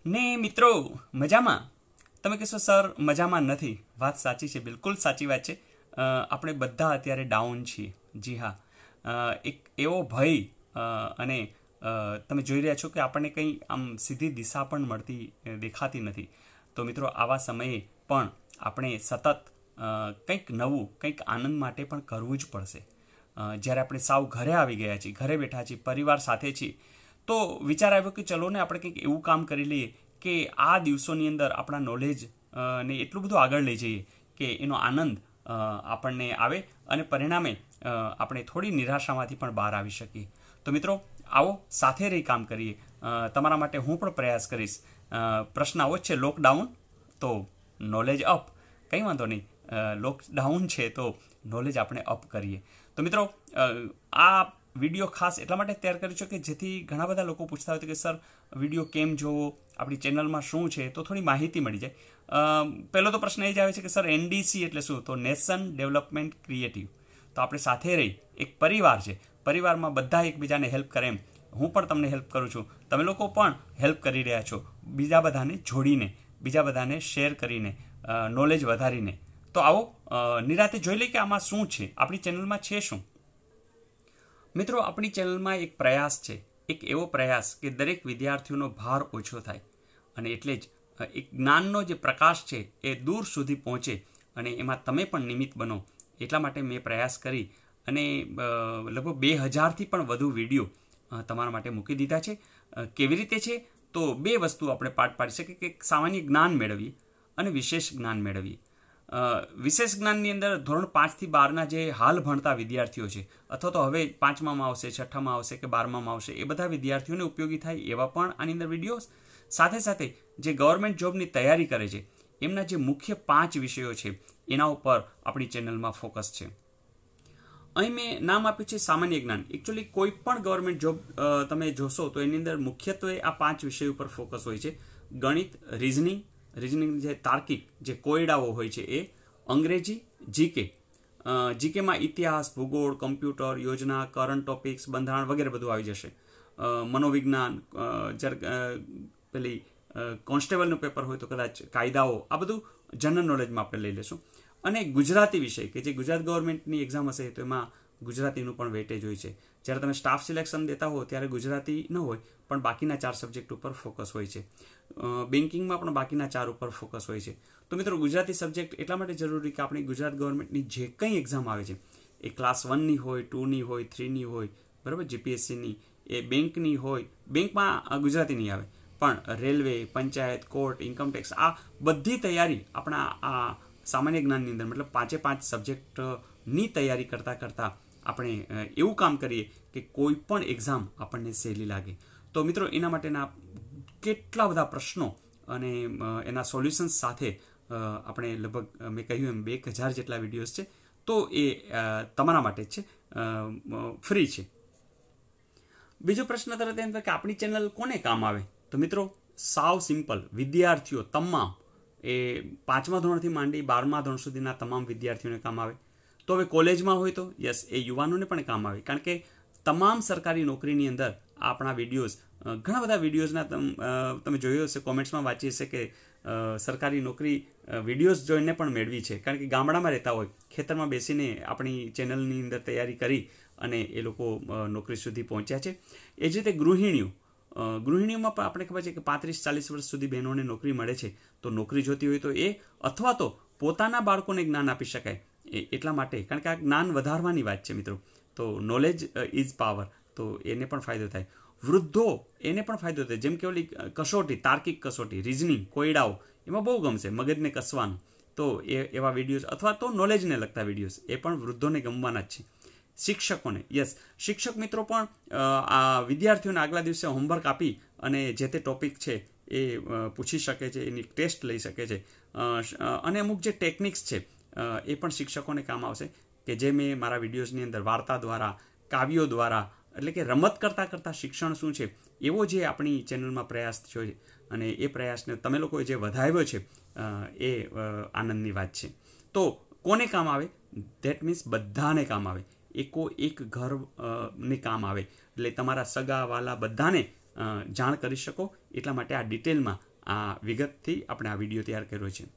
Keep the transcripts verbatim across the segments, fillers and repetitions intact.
ને મિત્રો મજામાં? તમે કહેશો સર મજામાં નથી. વાત સાચી છે, બિલકુલ સાચી વાત છે. આપણે બધા અત્યારે ડાઉન છીએ. જી હા, એક એવો ભય અને તમે જોઈ રહ્યા છો કે આપણને કંઈ આમ સીધી દિશા પણ મળતી દેખાતી નથી. તો મિત્રો આવા સમયે પણ આપણે સતત કંઈક નવું, કંઈક આનંદ માટે પણ કરવું જ પડશે. જ્યારે આપણે સાવ ઘરે આવી ગયા છીએ, ઘરે બેઠા છીએ, પરિવાર સાથે છીએ, તો વિચાર આવ્યો કે ચલો ને આપણે કંઈક એવું કામ કરી લઈએ કે આ દિવસોની અંદર આપણા નોલેજ ને એટલું બધું આગળ લઈ જઈએ કે એનો આનંદ આપણને આવે અને પરિણામે આપણે થોડી નિરાશામાંથી પણ બહાર આવી શકીએ. તો મિત્રો આવો સાથે રહી કામ કરીએ. તમારા માટે હું પણ પ્રયાસ કરીશ. પ્રશ્ન આવો જ છે, લોકડાઉન તો નોલેજ અપ. કંઈ વાંધો નહીં, લોકડાઉન છે તો નોલેજ આપણે અપ કરીએ. તો મિત્રો આ વિડીયો ખાસ એટલા માટે તૈયાર કર્યો છે કે જેથી ઘણા બધા લોકો પૂછતા હોય કે સર વિડીયો કેમ જોવો, આપણી ચેનલમાં શું છે, તો થોડી માહિતી મળી જાય. પહેલો તો પ્રશ્ન એ જ આવે છે કે સર એનડીસી એટલે શું? તો નેશન ડેવલપમેન્ટ ક્રિએટિવ. તો આપણે સાથે રહી એક પરિવાર છે, પરિવારમાં બધા એકબીજાને હેલ્પ કરે એમ હું પણ તમને હેલ્પ કરું છું, તમે લોકો પણ હેલ્પ કરી રહ્યા છો, બીજા બધાને જોડીને, બીજા બધાને શેર કરીને, નોલેજ વધારીને. તો આવો નિરાતે જોઈ લઈએ કે આમાં શું છે, આપણી ચેનલમાં છે શું. મિત્રો આપણી ચેનલમાં એક પ્રયાસ છે, એક એવો પ્રયાસ કે દરેક વિદ્યાર્થીઓનો ભાર ઓછો થાય અને એટલે જ એક જ્ઞાનનો જે પ્રકાશ છે એ દૂર સુધી પહોંચે અને એમાં તમે પણ નિમિત્ત બનો. એટલા માટે મેં પ્રયાસ કરી અને લગભગ બે હજારથી પણ વધુ વિડીયો તમારા માટે મૂકી દીધા છે. કેવી રીતે છે? તો બે વસ્તુ આપણે પાઠ પાડી શકીએ કે એક સામાન્ય જ્ઞાન મેળવીએ અને વિશેષ જ્ઞાન મેળવીએ. વિશેષ જ્ઞાનની અંદર ધોરણ પાંચથી બારના જે હાલ ભણતા વિદ્યાર્થીઓ છે અથવા તો હવે પાંચમામાં આવશે, છઠ્ઠામાં આવશે કે બારમામાં આવશે, એ બધા વિદ્યાર્થીઓને ઉપયોગી થાય એવા પણ આની અંદર વિડીયો, સાથે સાથે જે ગવર્મેન્ટ જોબની તૈયારી કરે છે એમના જે મુખ્ય પાંચ વિષયો છે એના ઉપર આપણી ચેનલમાં ફોકસ છે. અહીં મેં નામ આપ્યું છે સામાન્ય જ્ઞાન. એકચ્યુઅલી કોઈ પણ ગવર્મેન્ટ જોબ તમે જોશો તો એની અંદર મુખ્યત્વે આ પાંચ વિષય ઉપર ફોકસ હોય છે. ગણિત, રિઝનિંગ, રિઝનિંગ જે તાર્કિક જે કોયડાઓ હોય છે એ, અંગ્રેજી, જીકે, જીકેમાં ઇતિહાસ, ભૂગોળ, કમ્પ્યુટર, યોજના, કરંટ ટોપિક્સ, બંધારણ વગેરે બધું આવી જશે. મનોવિજ્ઞાન, જ્યારે પેલી કોન્સ્ટેબલનું પેપર હોય તો કદાચ કાયદાઓ, આ બધું જનરલ નોલેજમાં આપણે લઈ લેશું. અને ગુજરાતી વિષય કે જે ગુજરાત ગવર્મેન્ટની એક્ઝામ હશે તો એમાં ગુજરાતીનું પણ વેટેજ હોય છે. જ્યારે તમે સ્ટાફ સિલેક્શન દેતા હો ત્યારે ગુજરાતી ન હોય પણ બાકીના ચાર સબ્જેક્ટ ઉપર ફોકસ હોય છે. બેન્કિંગમાં પણ બાકીના ચાર ઉપર ફોકસ હોય છે. તો મિત્રો ગુજરાતી સબ્જેક્ટ એટલા માટે જરૂરી કે આપણી ગુજરાત ગવર્મેન્ટની જે કંઈ એક્ઝામ આવે છે એ ક્લાસ વનની હોય, ટુની હોય, થ્રીની હોય, બરાબર, જીપીએસસીની, એ બેંકની હોય, બેંકમાં ગુજરાતી નહીં આવે પણ રેલવે, પંચાયત, કોર્ટ, ઇન્કમટેક્સ, આ બધી તૈયારી આપણા આ સામાન્ય જ્ઞાનની અંદર, મતલબ પાંચે પાંચ સબ્જેક્ટની તૈયારી કરતાં કરતાં આપણે એવું કામ કરીએ કે કોઈ પણ એક્ઝામ આપણને સહેલી લાગે. તો મિત્રો એના માટેના કેટલા બધા પ્રશ્નો અને એના સોલ્યુશન્સ સાથે આપણે લગભગ મેં કહ્યું એમ બે હજાર જેટલા વિડીયોઝ છે. તો એ તમારા માટે જ છે, ફ્રી છે. બીજો પ્રશ્ન તરત એમ કે આપણી ચેનલ કોને કામ આવે? તો મિત્રો સાવ સિમ્પલ, વિદ્યાર્થીઓ તમામ, એ પાંચમા ધોરણથી માંડી બારમા ધોરણ સુધીના તમામ વિદ્યાર્થીઓને કામ આવે. તો હવે કોલેજમાં હોય તો યસ, એ યુવાનોને પણ કામ આવે, કારણ કે તમામ સરકારી નોકરીની અંદર આપણા વિડીયોઝ, ઘણા બધા વિડીયોઝના તમે જોયું હશે, કોમેન્ટ્સમાં વાંચી હશે કે સરકારી નોકરી વિડીયોઝ જોઈને પણ મેળવી છે, કારણ કે ગામડામાં રહેતા હોય, ખેતરમાં બેસીને આપણી ચેનલની અંદર તૈયારી કરી અને એ લોકો નોકરી સુધી પહોંચ્યા છે. એ જ રીતે ગૃહિણીઓ, ગૃહિણીઓમાં પણ આપણે ખબર છે કે પાંત્રીસ ચાલીસ વર્ષ સુધી બહેનોને નોકરી મળે છે. તો નોકરી જોતી હોય તો એ, અથવા તો પોતાના બાળકોને જ્ઞાન આપી શકાય એટલા માટે, કારણ કે આ જ્ઞાન વધારવાની વાત છે મિત્રો. તો નોલેજ ઇઝ પાવર, તો એને પણ ફાયદો થાય. વૃદ્ધો, એને પણ ફાયદો થાય. જેમ કે ઓલી કસોટી, તાર્કિક કસોટી, રિઝનિંગ, કોયડાઓ, એમાં બહુ ગમશે મગજને કસવાનું. તો એ એવા વિડીયોઝ, અથવા તો નોલેજને લગતા વિડીયોઝ, એ પણ વૃદ્ધોને ગમવાના જ છે. શિક્ષકોને, યસ, શિક્ષક મિત્રો પણ આ વિદ્યાર્થીઓને આગલા દિવસે હોમવર્ક આપી અને જે તે ટોપિક છે એ પૂછી શકે છે, એની ટેસ્ટ લઈ શકે છે. અને અમુક જે ટેકનિક્સ છે એ પણ શિક્ષકોને કામ આવશે, કે જે મેં મારા વિડીયોઝની અંદર વાર્તા દ્વારા, કાવ્યો દ્વારા, એટલે કે રમત કરતાં કરતાં શિક્ષણ શું છે એવો જે આપણી ચેનલમાં પ્રયાસ થયો છે અને એ પ્રયાસને તમે લોકોએ જે વધાવ્યો છે એ આનંદની વાત છે. તો કોને કામ આવે? ધેટ મીન્સ બધાને કામ આવે, એકો એક ઘરને કામ આવે. એટલે તમારા સગા વાલા બધાને જાણ કરી શકો, એટલા માટે આ ડિટેલમાં આ વિગતથી આપણે આ વિડીયો તૈયાર કર્યો છે.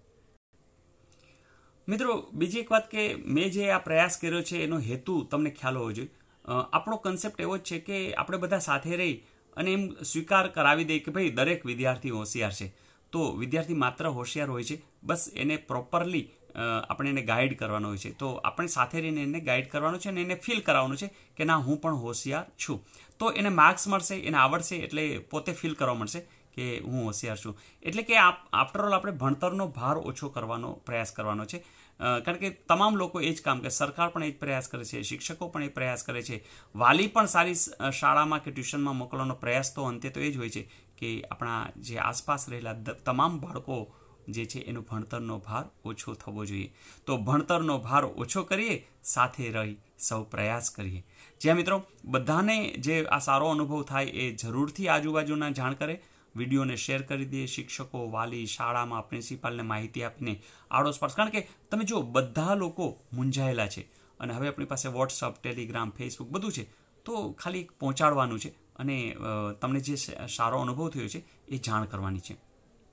મિત્રો, બીજી એક વાત કે મેં જે આ પ્રયાસ કર્યો છે એનો હેતુ તમને ખ્યાલ હોવો જોઈએ. આપણો કન્સેપ્ટ એવો જ છે કે આપણે બધા સાથે રહી અને એમ સ્વીકાર કરાવી દઈએ કે ભાઈ દરેક વિદ્યાર્થી હોશિયાર છે. તો વિદ્યાર્થી માત્ર હોશિયાર હોય છે, બસ એને પ્રોપરલી આપણે એને ગાઈડ કરવાનો હોય છે. તો આપણે સાથે રહીને એને ગાઈડ કરવાનો છે અને એને ફીલ કરાવવાનું છે કે ના, હું પણ હોશિયાર છું. તો એને માર્ક્સ મળશે, એને આવડશે, એટલે પોતે ફીલ કરવા મળશે કે હું હોશિયાર છું. એટલે કે આફ્ટરઓલ આપણે ભણતરનો ભાર ઓછો કરવાનો પ્રયાસ કરવાનો છે. કારણ કે તમામ લોકો એ જ કામ કરે, સરકાર પણ એ જ પ્રયાસ કરે છે, શિક્ષકો પણ એ પ્રયાસ કરે છે, વાલી પણ સારી શાળામાં કે ટ્યુશનમાં મોકલવાનો પ્રયાસ તો અંતે તો એ જ હોય છે કે આપણા જે આસપાસ રહેલા તમામ બાળકો જે છે એનો ભણતરનો ભાર ઓછો થવો જોઈએ. તો ભણતરનો ભાર ઓછો કરીએ, સાથે રહી સૌ પ્રયાસ કરીએ. જ્યાં મિત્રો બધાને જે આ સારો અનુભવ થાય એ જરૂરથી આજુબાજુના જાણ કરે, વિડીયોને શેર કરી દે, શિક્ષકો, વાલી, શાળામાં પ્રિન્સિપાલને માહિતી આપીને આડોસપાસ. કારણ કે તમે જો બધા લોકો મૂંઝાયેલા છે અને હવે આપણી પાસે વોટ્સઅપ, ટેલિગ્રામ, ફેસબુક બધું છે, તો ખાલી પહોંચાડવાનું છે અને તમને જે સારો અનુભવ થયો છે એ જાણ કરવાની છે.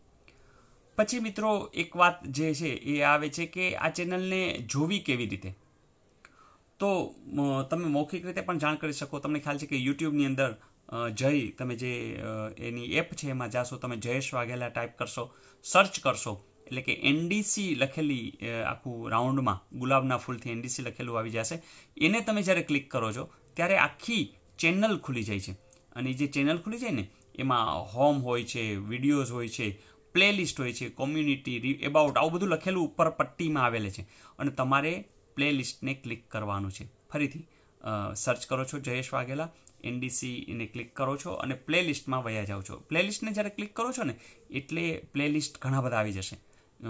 પછી મિત્રો એક વાત જે છે એ આવે છે કે આ ચેનલને જોવી કેવી રીતે. તો તમે મૌખિક રીતે પણ જાણ કરી શકો. તમને ખ્યાલ છે કે યુટ્યુબની અંદર જઈ તમે જે એની એપ છે એમાં જાશો, તમે જયેશ વાઘેલા ટાઈપ કરશો, સર્ચ કરશો, એટલે કે એનડીસી લખેલી આખું રાઉન્ડમાં ગુલાબના ફૂલથી એનડીસી લખેલું આવી જશે. એને તમે જ્યારે ક્લિક કરો છો ત્યારે આખી ચેનલ ખુલી જાય છે. અને જે ચેનલ ખુલી જાય ને એમાં હોમ હોય છે, વિડીયોઝ હોય છે, પ્લેલિસ્ટ હોય છે, કોમ્યુનિટી, એબાઉટ, આવું બધું લખેલું ઉપર પટ્ટીમાં આવેલે છે. અને તમારે પ્લેલિસ્ટને ક્લિક કરવાનું છે. ફરીથી સર્ચ કરો છો જયેશ વાઘેલા, એનડીસી એને ક્લિક કરો છો અને પ્લેલિસ્ટમાં વયા જાઓ છો. પ્લેલિસ્ટને જ્યારે ક્લિક કરો છો ને એટલે પ્લેલિસ્ટ ઘણા બધા આવી જશે.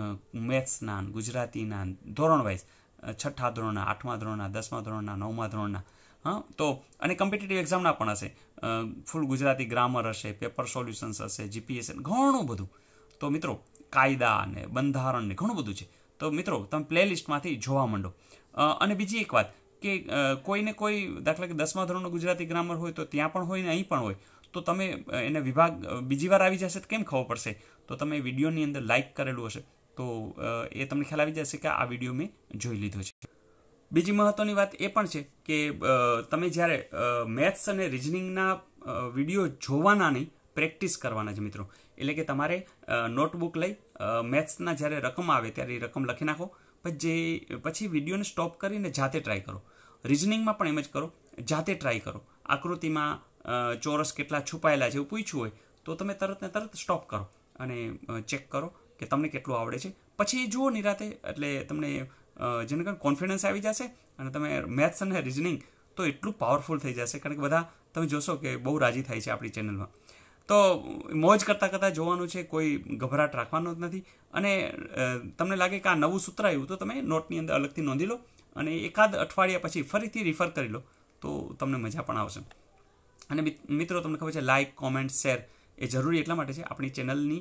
મેથ્સના, ગુજરાતીના, ધોરણ વાઇઝ, છઠ્ઠા ધોરણના, આઠમા ધોરણના, દસમા ધોરણના, નવમા ધોરણના, હા તો અને કોમ્પિટિટિવ એક્ઝામના પણ હશે. ફૂલ ગુજરાતી ગ્રામર હશે, પેપર સોલ્યુશન્સ હશે, જીપીએસ, ઘણું બધું. તો મિત્રો કાયદા ને બંધારણ ને ઘણું બધું છે. તો મિત્રો તમે પ્લેલિસ્ટમાંથી જોવા માંડો. અને બીજી એક વાત કે કોઈને કોઈ દાખલા કે દસમા ધોરણનું ગુજરાતી ગ્રામર હોય તો ત્યાં પણ હોય ને અહીં પણ હોય, તો તમે એને વિભાગ બીજી વાર આવી જશે તો કેમ ખબર પડશે? તો તમે વિડીયોની અંદર લાઇક કરેલું હશે તો એ તમને ખ્યાલ આવી જશે કે આ વિડીયો મેં જોઈ લીધો છે. બીજી મહત્વની વાત એ પણ છે કે તમે જ્યારે મેથ્સ અને રિઝનિંગના વિડીયો જોવાના નહીં, પ્રેક્ટિસ કરવાના છે મિત્રો. એટલે કે તમારે નોટબુક લઈ મેથ્સના જ્યારે રકમ આવે ત્યારે એ રકમ લખી નાખો, પછી જે પછી વિડીયોને સ્ટોપ કરીને જાતે ટ્રાય કરો. રિઝનિંગમાં પણ એમ જ કરો, જાતે ટ્રાય કરો. આકૃતિમાં ચોરસ કેટલા છુપાયેલા છે એવું પૂછ્યું હોય તો તમે તરત ને તરત સ્ટોપ કરો અને ચેક કરો કે તમને કેટલું આવડે છે. પછી જુઓ નિરાતે, એટલે તમને જેને કારણે કોન્ફિડન્સ આવી જશે અને તમે મેથ્સ અને રિઝનિંગ તો એટલું પાવરફુલ થઈ જશે. કારણ કે બધા તમે જોશો કે બહુ રાજી થાય છે આપણી ચેનલમાં. તો મોજ કરતાં કરતાં જોવાનું છે, કોઈ ગભરાટ રાખવાનો જ નથી. અને તમને લાગે કે આ નવું સૂત્ર આવ્યું તો તમે નોટની અંદર અલગથી નોંધી લો અને એકાદ અઠવાડિયા પછી ફરીથી રિફર કરી લો તો તમને મજા પણ આવશે. અને મિત્રો તમને ખબર છે લાઇક, કોમેન્ટ, શેર એ જરૂરી એટલા માટે છે, આપણી ચેનલની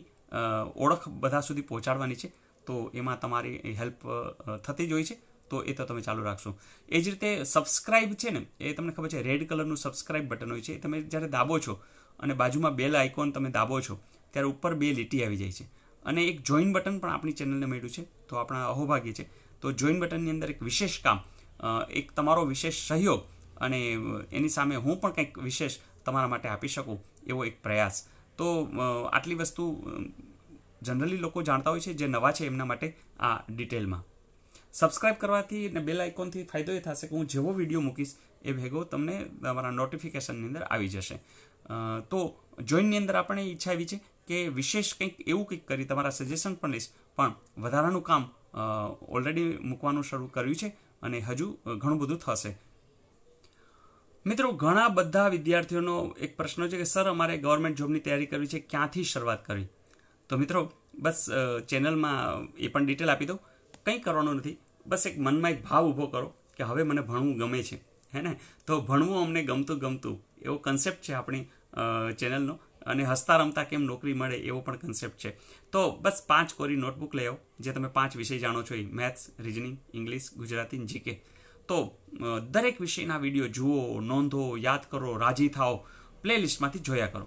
ઓળખ બધા સુધી પહોંચાડવાની છે. તો એમાં તમારી હેલ્પ થતી જ હોય છે, તો એ તો તમે ચાલુ રાખશો. એ જ રીતે સબસ્ક્રાઇબ છે ને, એ તમને ખબર છે રેડ કલરનું સબસ્ક્રાઇબ બટન હોય છે. એ તમે જ્યારે દાબો છો અને બાજુમાં બેલ આઇકોન તમે દાબો છો ત્યારે ઉપર બે લીટી આવી જાય છે. અને એક જોઈન બટન પણ આપણી ચેનલને મળ્યું છે, તો આપણા અહોભાગી છે. તો જોઈન બટનની અંદર એક વિશેષ કામ, એક તમારો વિશેષ સહયોગ અને એની સામે હું પણ કંઈક વિશેષ તમારા માટે આપી શકું એવો એક પ્રયાસ. તો આટલી વસ્તુ જનરલી લોકો જાણતા હોય છે, જે નવા છે એમના માટે આ ડિટેલમાં. સબસ્ક્રાઇબ કરવાથી અને બેલ આઇકોનથી ફાયદો એ થશે કે હું જેવો વિડીયો મૂકીશ એ ભેગો તમને તમારા નોટિફિકેશનની અંદર આવી જશે. તો જોઈનની અંદર આપણે ઈચ્છા એવી છે કે વિશેષ કંઈક એવું કંઈક કરી તમારા સજેશન પણ લઈશ, પણ વધારાનું કામ ઓલરેડી મૂકવાનું શરૂ કર્યું છે અને હજુ ઘણું બધું થશે. મિત્રો ઘણા બધા વિદ્યાર્થીઓનો એક પ્રશ્ન છે કે સર અમારે ગવર્મેન્ટ જોબની તૈયારી કરવી છે, ક્યાંથી શરૂઆત કરવી? તો મિત્રો બસ ચેનલમાં એ પણ ડિટેલ આપી દો. કંઈ કરવાનું નથી, બસ એક મનમાં એક ભાવ ઊભો કરો કે હવે મને ભણવું ગમે છે, હે ને? તો ભણવું અમને ગમતું ગમતું એવો કન્સેપ્ટ છે આપણી ચેનલનો. અને હસતા રમતા કેમ નોકરી મળે એવો પણ કન્સેપ્ટ છે. તો બસ પાંચ કોરી નોટબુક લઈ આવો, જે તમે પાંચ વિષય જાણો છો, એ maths, reasoning, English, Gujarati, GK. તો દરેક વિષયના વિડીયો જુઓ, નોંધો, યાદ કરો, રાજી થાઓ, પ્લેલિસ્ટમાંથી જોયા કરો.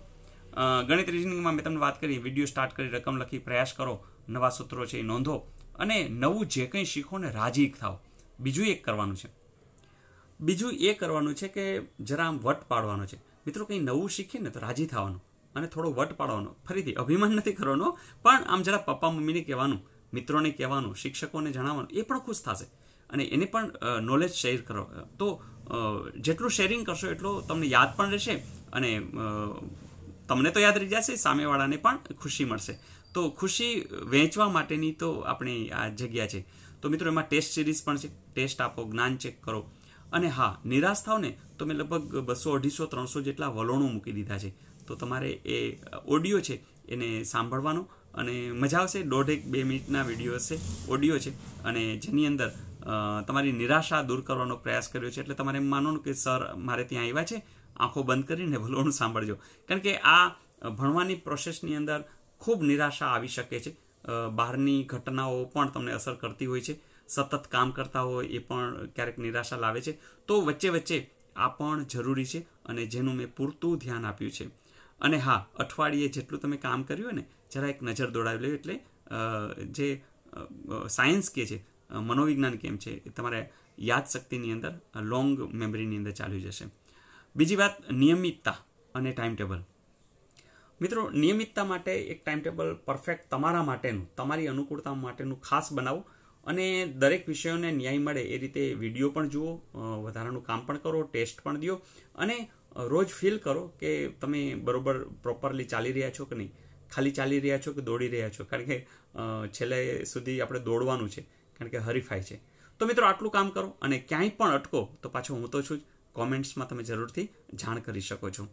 ગણિત રિઝનિંગમાં મેં તમને વાત કરી, વિડીયો સ્ટાર્ટ કરી, રકમ લખી, પ્રયાસ કરો, નવા સૂત્રો છે એ નોંધો અને નવું જે કંઈ શીખો ને રાજી થાવ. બીજું એક કરવાનું છે બીજું એ કરવાનું છે કે જરા આમ વટ પાડવાનો છે. મિત્રો કંઈ નવું શીખીએ ને તો રાજી થવાનું અને થોડો વટ પાડવાનો. ફરીથી અભિમાન નથી કરવાનો, પણ આમ જરા પપ્પા મમ્મીને કહેવાનું, મિત્રોને કહેવાનું, શિક્ષકોને જણાવવાનું, એ પણ ખુશ થશે અને એને પણ નોલેજ શેર કરો. તો જેટલું શેરિંગ કરશો એટલો તમને યાદ પણ રહેશે અને તમને તો યાદ રહી જશે, સામેવાળાને પણ ખુશી મળશે. તો ખુશી વહેંચવા માટેની તો આપણી આ જગ્યા છે. તો મિત્રો એમાં ટેસ્ટ સિરીઝ પણ છે, ટેસ્ટ આપો, જ્ઞાન ચેક કરો. અને હા, નિરાશ થાવ ને તો મેં લગભગ બસો અઢીસો ત્રણસો જેટલા વલણો મૂકી દીધા છે. તો તમારે એ ઓડિયો છે એને સાંભળવાનો અને મજા આવશે. દોઢેક બે મિનિટના વિડીયો હશે, ઓડિયો છે, અને જેની અંદર તમારી નિરાશા દૂર કરવાનો પ્રયાસ કર્યો છે. એટલે તમારે એમ માનવાનું કે સર મારે ત્યાં આવ્યા છે, આંખો બંધ કરીને વલણું સાંભળજો. કારણ કે આ ભણવાની પ્રોસેસની અંદર ખૂબ નિરાશા આવી શકે છે. બહારની ઘટનાઓ પણ તમને અસર કરતી હોય છે. સતત કામ કરતા હોય એ પણ ક્યારેક નિરાશા લાવે છે. તો વચ્ચે વચ્ચે આ પણ જરૂરી છે અને જેનું મેં પૂરતું ધ્યાન આપ્યું છે. અને હા, અઠવાડિયે જેટલું તમે કામ કર્યું હોય ને જરા એક નજર દોડાવી લો. એટલે જે સાયન્સ કે છે, મનોવિજ્ઞાન કેમ છે, એ તમારે યાદશક્તિની અંદર, લોંગ મેમરીની અંદર ચાલી જશે. બીજી વાત, નિયમિતતા અને ટાઈમ ટેબલ. મિત્રો, નિયમિતતા માટે એક ટાઈમ ટેબલ પરફેક્ટ તમારા માટેનું, તમારી અનુકૂળતા માટેનું ખાસ બનાવો અને દરેક વિષયોને ન્યાય મળે એ રીતે વિડીયો પણ જુઓ, વધારાનું કામ પણ કરો, ટેસ્ટ પણ દો અને રોજ ફીલ કરો કે તમે બરોબર પ્રોપરલી ચાલી રહ્યા છો કે નહીં, ખાલી ચાલી રહ્યા છો કે દોડી રહ્યા છો. કારણ કે છેલ્લે સુધી આપણે દોડવાનું છે, કારણ કે હરીફાઈ છે. તો મિત્રો આટલું કામ કરો અને ક્યાંય પણ અટકો તો પાછો હું તો છું જ, કોમેન્ટ્સમાં તમે જરૂરથી જાણ કરી શકો છો.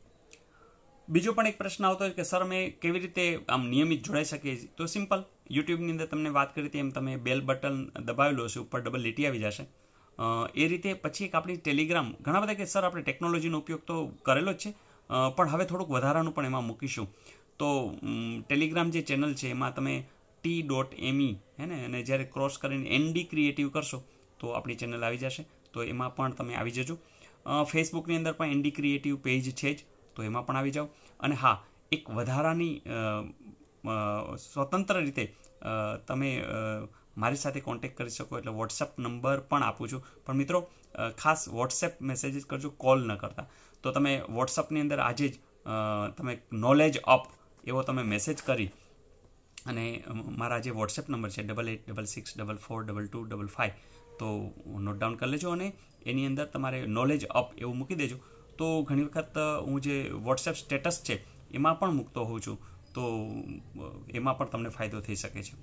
બીજો પણ એક પ્રશ્ન આવતો હોય કે સર અમે કેવી રીતે આમ નિયમિત જોડાઈ શકીએ છીએ. તો સિમ્પલ, યુટ્યુબની અંદર તમને વાત કરી હતી એમ તમે બેલ બટન દબાવેલું હશે, ઉપર ડબલ લીટી આવી જશે. એ રીતે પછી એક આપણી ટેલિગ્રામ, ઘણા બધા કે સર આપણે ટેકનોલોજીનો ઉપયોગ તો કરેલો જ છે, પણ હવે થોડુંક વધારાનું પણ એમાં મૂકીશું. તો ટેલિગ્રામ જે ચેનલ છે એમાં તમે ટી ડોટ એમઈ હે ને, અને જ્યારે ક્રોસ કરીને એનડી ક્રિએટિવ કરશો તો આપણી ચેનલ આવી જશે. તો એમાં પણ તમે આવી જજો. ફેસબુકની અંદર પણ એનડી ક્રિએટિવ પેજ છે જ, તો એમાં પણ આવી જાઓ. અને હા, એક વધારાની સ્વતંત્ર રીતે તમે મારી સાથે કોન્ટેક્ટ કરી શકો, એટલે વોટ્સએપ નંબર પણ આપું છું. પણ મિત્રો ખાસ વોટ્સએપ મેસેજીસ કરજો, કોલ ન કરતા. તો તમે વોટ્સએપની અંદર આજે જ તમે નોલેજ અપ એવો તમે મેસેજ કરી અને મારા જે વોટ્સએપ નંબર છે double eight double six double four double two double five, તો નોટ ડાઉન કરી લેજો અને એની અંદર તમારે નોલેજ અપ એવું મૂકી દેજો. તો ઘણી વખત હું જે વોટ્સએપ સ્ટેટસ છે એમાં પણ મૂકતો હોઉં છું, તો એમાં પણ તમને ફાયદો થઈ શકે છે.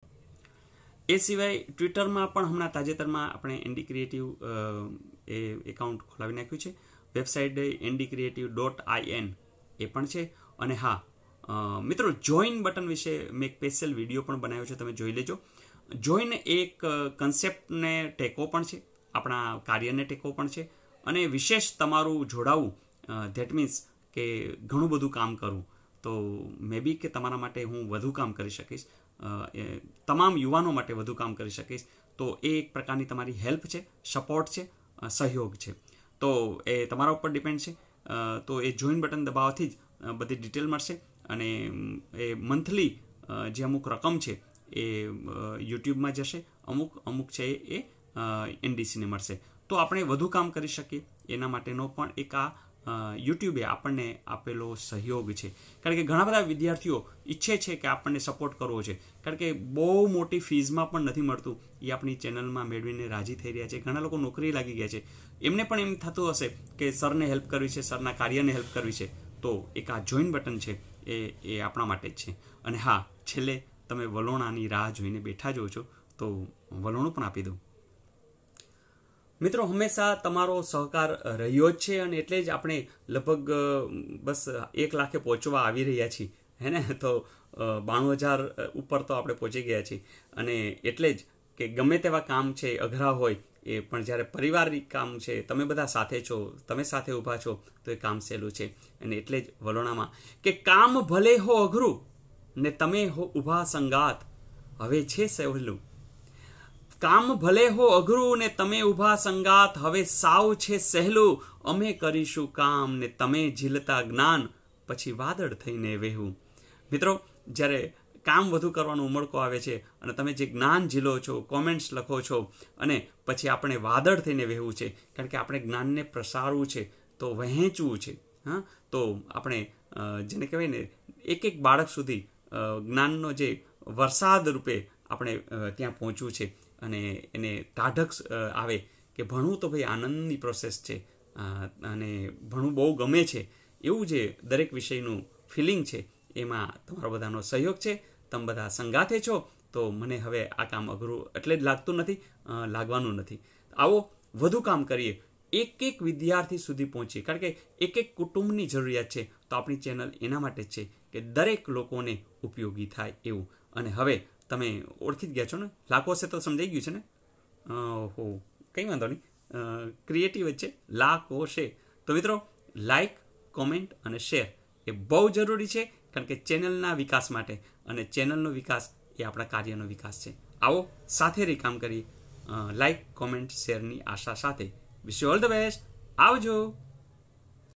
એ સિવાય ટ્વિટરમાં પણ હમણાં તાજેતરમાં આપણે એનડી ક્રિએટિવ એ એકાઉન્ટ ખોલાવી નાખ્યું છે. Website ND creative dot IN એ પણ છે. અને હા મિત્રો, જોઈન બટન વિશે મેં એક સ્પેશિયલ વિડીયો પણ બનાવ્યો છે, તમે જોઈ લેજો. જોઈન એક કન્સેપ્ટને ટેકો પણ છે, આપણા કાર્યને ટેકો પણ છે અને વિશેષ તમારું જોડાવું, ધેટ મીન્સ કે ઘણું બધું કામ કરવું. તો મે બી કે તમારા માટે હું વધુ કામ કરી શકીશ, તમામ યુવાનો માટે વધુ કામ કરી શકીશ. તો એ એક પ્રકારની તમારી હેલ્પ છે, સપોર્ટ છે, સહયોગ છે. તો એ તમારા ઉપર ડિપેન્ડ છે. તો એ જોઈન બટન દબાવવાથી જ બધી ડિટેલ મળશે અને એ મંથલી જે અમુક રકમ છે એ યુટ્યુબમાં જશે, અમુક અમુક છે એ એનડીસીને મળશે. તો આપણે વધુ કામ કરી શકીએ એના માટેનો પણ એક આ યુટ્યુબે આપણને આપેલો સહયોગ છે. કારણ કે ઘણા બધા વિદ્યાર્થીઓ ઈચ્છે છે કે આપણને સપોર્ટ કરવો છે, કારણ કે બહુ મોટી ફીઝમાં પણ નથી મળતું, એ આપણી ચેનલમાં મેળવીને રાજી થઈ રહ્યા છે. ઘણા લોકો નોકરી લાગી ગયા છે, એમને પણ એમ થતું હશે કે સરને હેલ્પ કરવી છે, સરના કાર્યને હેલ્પ કરવી છે. તો એક આ જોઈન બટન છે એ એ આપણા માટે જ છે. અને હા, છેલ્લે તમે વલોણાની રાહ જોઈને બેઠા જો છો તો વલોણું પણ આપી દઉં. મિત્રો, હંમેશા તમારો સહકાર રહ્યો જ છે અને એટલે જ આપણે લગભગ બસ એક લાખે પહોંચવા આવી રહ્યા છીએ, હે ને. તો બાણું હજાર ઉપર તો આપણે પહોંચી ગયા છીએ અને એટલે જ કે ગમે તેવા કામ છે અઘરા હોય એ, પણ જ્યારે પરિવારિક કામ છે, તમે બધા સાથે છો, તમે સાથે ઊભા છો, તો એ કામ સહેલું છે. અને એટલે જ વલોણામાં કે કામ ભલે હો અઘરું ને તમે હો ઊભા સંગાત, હવે છે સહેલું. કામ ભલે હો અઘરું ને તમે ઊભા સંગાત, હવે સાવ છે સહેલું. અમે કરીશું કામ ને તમે ઝીલતા જ્ઞાન, પછી વાદળ થઈને વહેવું. મિત્રો, જ્યારે કામ વધુ કરવાનો ઉમળકો આવે છે અને તમે જે જ્ઞાન ઝીલો છો, કોમેન્ટ્સ લખો છો અને પછી આપણે વાદળ થઈને વહેવું છે, કારણ કે આપણે જ્ઞાનને પ્રસારવું છે, તો વહેંચવું છે. હા, તો આપણે જેને કહેવાય ને એક એક બાળક સુધી જ્ઞાનનો જે વરસાદ રૂપે આપણે ત્યાં પહોંચવું છે અને એને ટાઢક આવે કે ભણવું તો ભાઈ આનંદની પ્રોસેસ છે અને ભણવું બહુ ગમે છે, એવું જે દરેક વિષયનું ફિલિંગ છે એમાં તમારો બધાનો સહયોગ છે. તમે બધા સંગાથે છો, તો મને હવે આ કામ અઘરું એટલે જ લાગતું નથી, લાગવાનું નથી. આવો વધુ કામ કરીએ, એક એક વિદ્યાર્થી સુધી પહોંચીએ, કારણ કે એક એક કુટુંબની જરૂરિયાત છે. તો આપણી ચેનલ એના માટે જ છે કે દરેક લોકોને ઉપયોગી થાય એવું. અને હવે તમે ઓળખી જ ગયા છો ને, લાખો હશે તો સમજાઈ ગયું છે ને? હો, કંઈ વાંધો નહીં, ક્રિએટિવ જ છે, લાખો છે. તો મિત્રો, લાઈક, કોમેન્ટ અને શેર એ બહુ જરૂરી છે, કારણ કે ચેનલના વિકાસ માટે, અને ચેનલનો વિકાસ એ આપણા કાર્યનો વિકાસ છે. આવો સાથે રહી કામ કરીએ. લાઈક, કોમેન્ટ, શેરની આશા સાથે. Wish you all the best. આવજો.